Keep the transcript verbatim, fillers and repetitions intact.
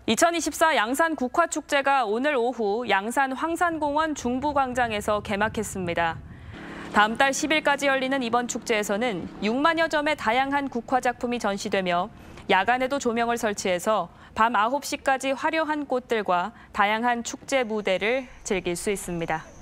이천이십사 양산 국화축제가 오늘 오후 양산 황산공원 중부광장에서 개막했습니다. 다음 달 십 일까지 열리는 이번 축제에서는 육만여 점의 다양한 국화 작품이 전시되며 야간에도 조명을 설치해서 밤 아홉 시까지 화려한 꽃들과 다양한 축제 무대를 즐길 수 있습니다.